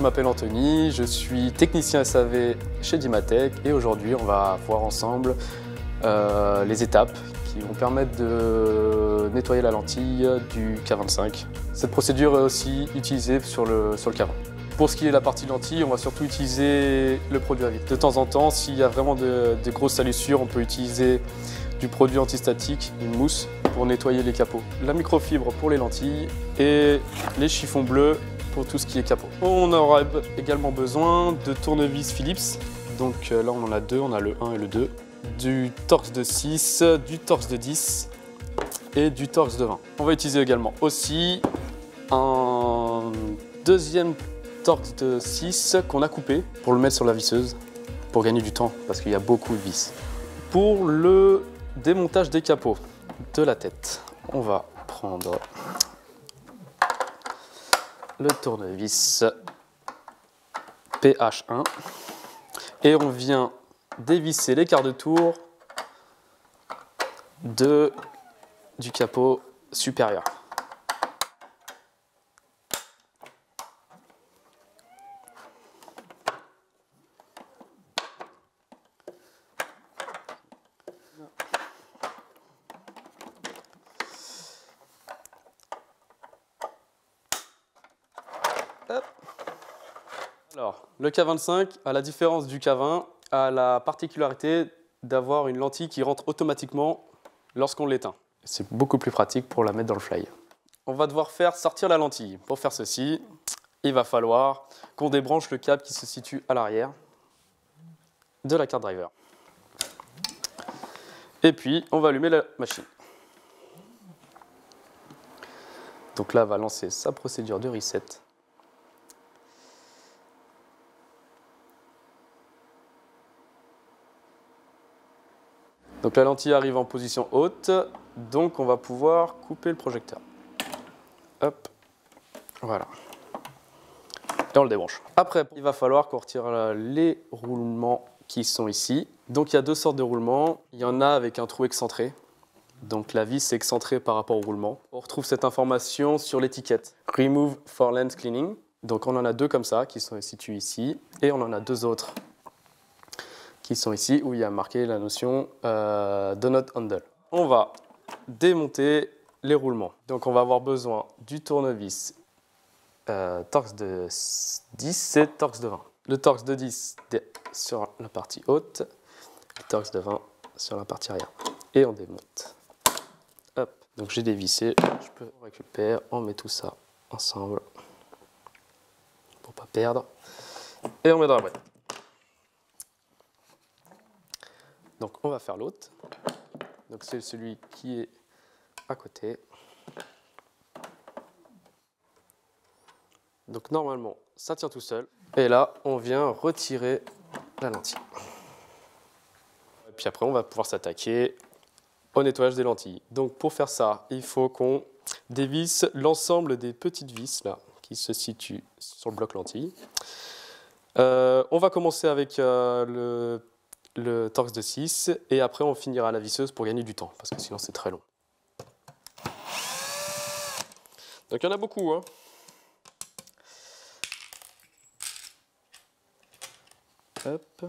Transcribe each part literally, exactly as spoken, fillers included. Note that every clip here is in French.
je m'appelle Anthony, je suis technicien S A V chez Dimatec et aujourd'hui on va voir ensemble euh, les étapes qui vont permettre de nettoyer la lentille du K vingt-cinq. Cette procédure est aussi utilisée sur le, sur le K vingt. Pour ce qui est de la partie lentille, on va surtout utiliser le produit à vide. De temps en temps, s'il y a vraiment de, de grosses salissures, on peut utiliser du produit antistatique, une mousse, pour nettoyer les capots. La microfibre pour les lentilles et les chiffons bleus pour tout ce qui est capot. On aura également besoin de tournevis Phillips. Donc là, on en a deux, on a le un et le deux. Du Torx de six, du Torx de dix et du Torx de vingt. On va utiliser également aussi un deuxième Torx de six qu'on a coupé pour le mettre sur la visseuse pour gagner du temps parce qu'il y a beaucoup de vis. Pour le démontage des capots de la tête, on va prendre le tournevis P H un et on vient dévisser les quarts de tour de, du capot supérieur. Hop. Alors, le K vingt-cinq, à la différence du K vingt, a la particularité d'avoir une lentille qui rentre automatiquement lorsqu'on l'éteint. C'est beaucoup plus pratique pour la mettre dans le fly. On va devoir faire sortir la lentille. Pour faire ceci, il va falloir qu'on débranche le câble qui se situe à l'arrière de la carte driver. Et puis, on va allumer la machine. Donc là, elle va lancer sa procédure de reset. Donc la lentille arrive en position haute, donc on va pouvoir couper le projecteur. Hop, voilà. Et on le débranche. Après, il va falloir qu'on retire les roulements qui sont ici. Donc il y a deux sortes de roulements. Il y en a avec un trou excentré. Donc la vis est excentrée par rapport au roulement. On retrouve cette information sur l'étiquette. Remove for lens cleaning. Donc on en a deux comme ça qui sont situés ici. Et on en a deux autres qui sont ici, où il y a marqué la notion euh, Do Not Handle. On va démonter les roulements. Donc on va avoir besoin du tournevis euh, Torx de dix et Torx de vingt. Le Torx de dix sur la partie haute, le Torx de vingt sur la partie arrière. Et on démonte. Hop. Donc j'ai dévissé, je peux récupérer, on met tout ça ensemble pour pas perdre. Et on met dans la boîte. Donc on va faire l'autre. Donc c'est celui qui est à côté. Donc normalement ça tient tout seul. Et là on vient retirer la lentille. Et puis après on va pouvoir s'attaquer au nettoyage des lentilles. Donc pour faire ça, il faut qu'on dévisse l'ensemble des petites vis là qui se situent sur le bloc lentille. Euh, on va commencer avec euh, le le Torx de six et après on finira à la visseuse pour gagner du temps parce que sinon c'est très long. Donc il y en a beaucoup, hein. Hop.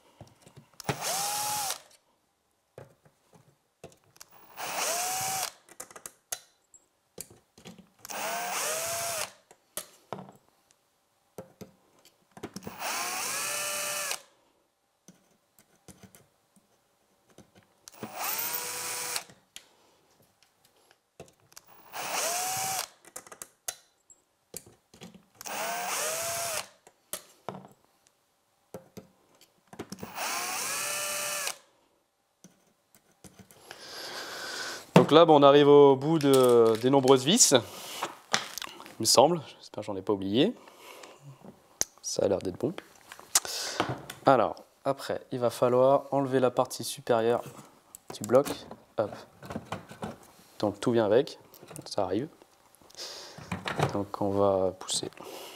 Donc là, bon, on arrive au bout de, des nombreuses vis, il me semble. J'espère que j'en ai pas oublié. Ça a l'air d'être bon. Alors, après, il va falloir enlever la partie supérieure du bloc. Hop. Donc tout vient avec, ça arrive. Donc on va pousser.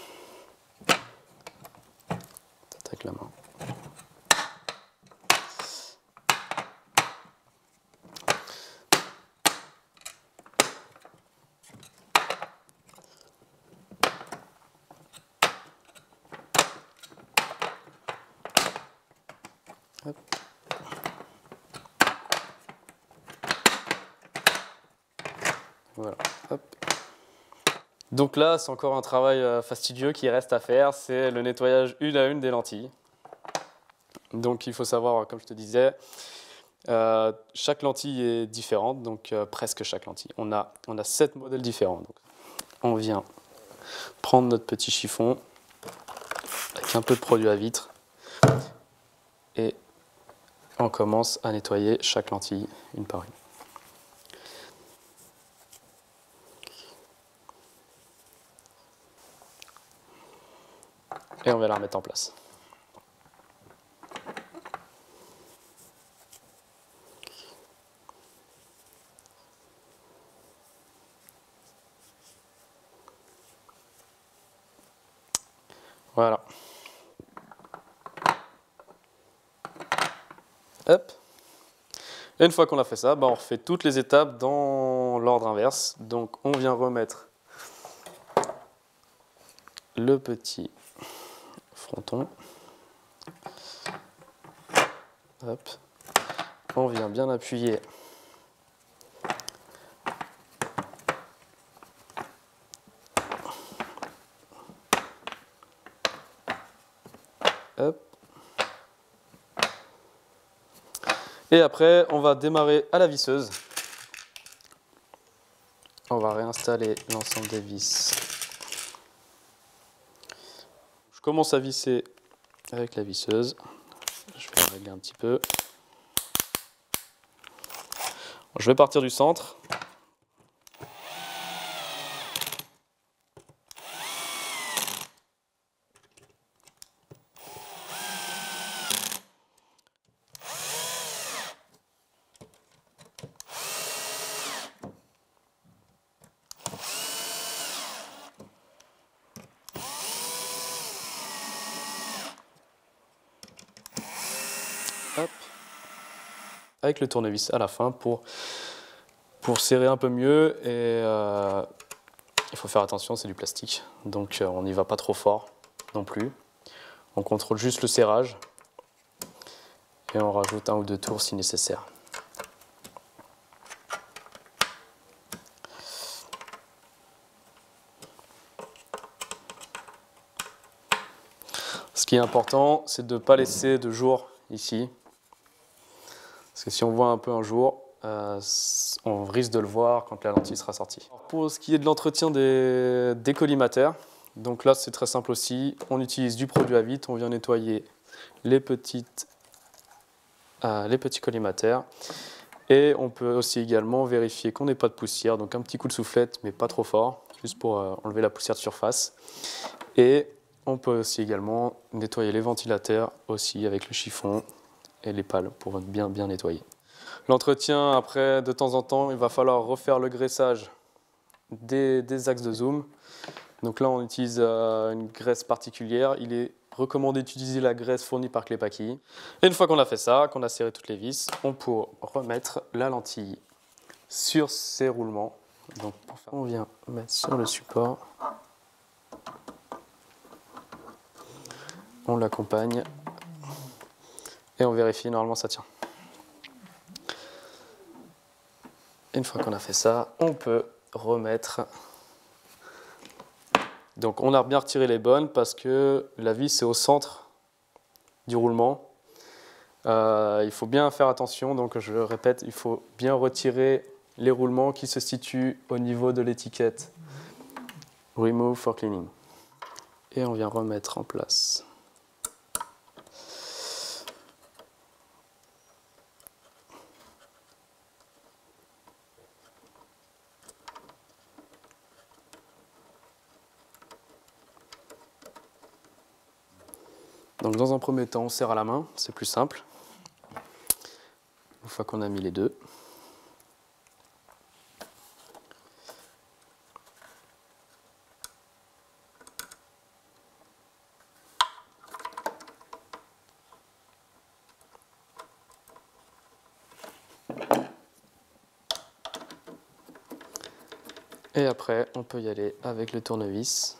Avec la main. Voilà. Hop. Donc là, c'est encore un travail fastidieux qui reste à faire, c'est le nettoyage une à une des lentilles. Donc il faut savoir, comme je te disais, euh, chaque lentille est différente, donc euh, presque chaque lentille. On a, on a sept modèles différents. Donc, on vient prendre notre petit chiffon avec un peu de produit à vitre et on commence à nettoyer chaque lentille une par une. Et on va la remettre en place. Voilà. Hop. Et une fois qu'on a fait ça, bah on refait toutes les étapes dans l'ordre inverse. Donc on vient remettre le petit fronton. Hop. On vient bien appuyer Hop. Et après, on va démarrer à la visseuse. On va réinstaller l'ensemble des vis. Je commence à visser avec la visseuse. Je vais régler un petit peu. Je vais partir du centre. Hop. Avec le tournevis à la fin pour, pour serrer un peu mieux. Et euh, il faut faire attention, c'est du plastique. Donc euh, on n'y va pas trop fort non plus. On contrôle juste le serrage. Et on rajoute un ou deux tours si nécessaire. Ce qui est important, c'est de ne pas laisser de jour ici. Parce que si on voit un peu un jour, euh, on risque de le voir quand la lentille sera sortie. Pour ce qui est de l'entretien des, des collimateurs, donc là c'est très simple aussi. On utilise du produit à vitre, on vient nettoyer les, petites, euh, les petits collimateurs. Et on peut aussi également vérifier qu'on n'ait pas de poussière. Donc un petit coup de soufflette, mais pas trop fort, juste pour euh, enlever la poussière de surface. Et on peut aussi également nettoyer les ventilateurs aussi avec le chiffon et les pales pour bien bien nettoyer. L'entretien, après, de temps en temps, il va falloir refaire le graissage des, des axes de zoom. Donc là, on utilise euh, une graisse particulière. Il est recommandé d'utiliser la graisse fournie par Clépaki. Et une fois qu'on a fait ça, qu'on a serré toutes les vis, on peut remettre la lentille sur ses roulements. Donc pour faire, on vient mettre sur le support. On l'accompagne et on vérifie, normalement ça tient. Une fois qu'on a fait ça, on peut remettre. Donc on a bien retiré les bonnes parce que la vis est au centre du roulement. Euh, il faut bien faire attention, donc je le répète, il faut bien retirer les roulements qui se situent au niveau de l'étiquette Remove for Cleaning. Et on vient remettre en place. Donc dans un premier temps, on serre à la main, c'est plus simple. Une fois qu'on a mis les deux. Et après, on peut y aller avec le tournevis.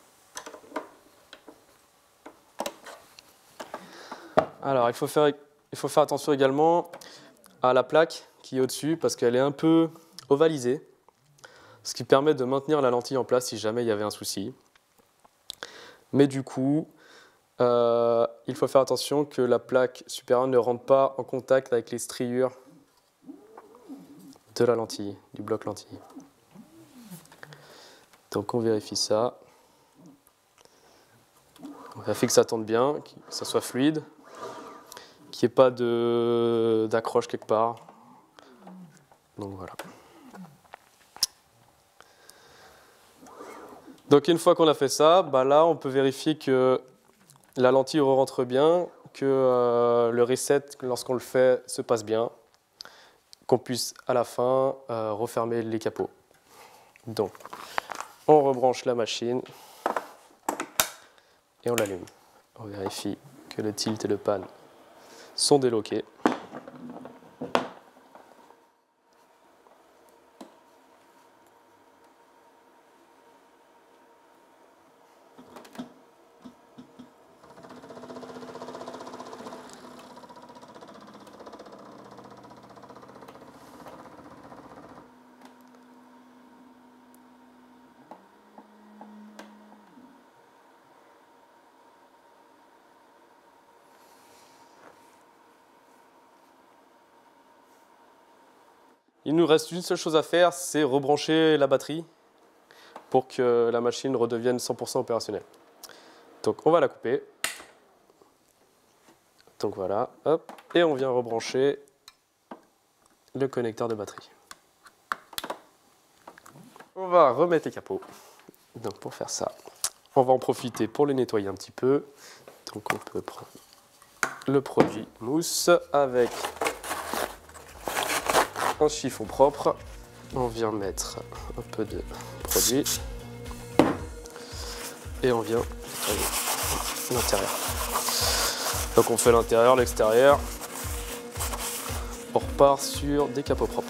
Alors, il faut faire il faut faire attention également à la plaque qui est au-dessus parce qu'elle est un peu ovalisée, ce qui permet de maintenir la lentille en place si jamais il y avait un souci. Mais du coup, euh, il faut faire attention que la plaque supérieure ne rentre pas en contact avec les striures de la lentille, du bloc lentille. Donc on vérifie ça. On vérifie que ça tourne bien, que ça soit fluide, qu'il n'y ait pas d'accroche quelque part. Donc voilà. Donc une fois qu'on a fait ça, bah là on peut vérifier que la lentille rentre bien, que euh, le reset lorsqu'on le fait se passe bien, qu'on puisse à la fin euh, refermer les capots. Donc on rebranche la machine et on l'allume. On vérifie que le tilt et le pan sont déloqués. Il nous reste une seule chose à faire, c'est rebrancher la batterie pour que la machine redevienne cent pour cent opérationnelle. Donc on va la couper. Donc voilà, hop, et on vient rebrancher le connecteur de batterie. On va remettre les capots. Donc pour faire ça, on va en profiter pour les nettoyer un petit peu. Donc on peut prendre le produit mousse avec un chiffon propre. On vient mettre un peu de produit et on vient nettoyer l'intérieur. Donc on fait l'intérieur, l'extérieur. On repart sur des capots propres.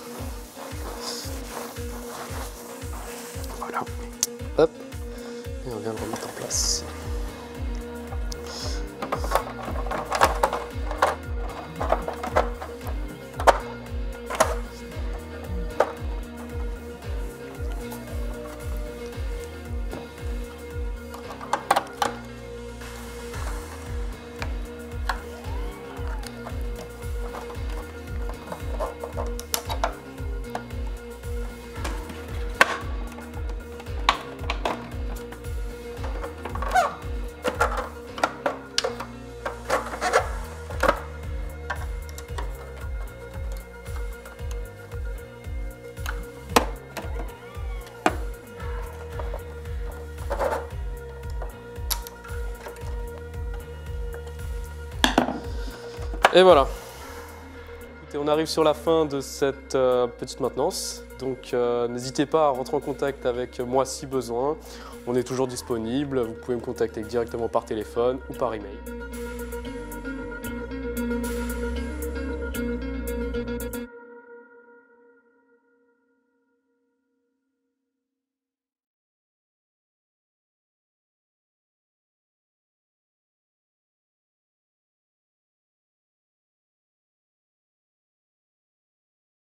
Voilà. Hop. Et on vient le remettre en place. Et voilà. Écoutez, on arrive sur la fin de cette euh, petite maintenance. Donc euh, n'hésitez pas à rentrer en contact avec moi si besoin. On est toujours disponible. Vous pouvez me contacter directement par téléphone ou par email.